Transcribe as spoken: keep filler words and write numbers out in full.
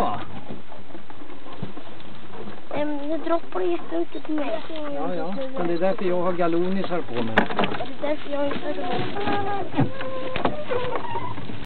bra. Um, det droppar jättemycket på mig. Ja, ja. Men det är därför jag har galonisar på mig. Det är därför jag inte har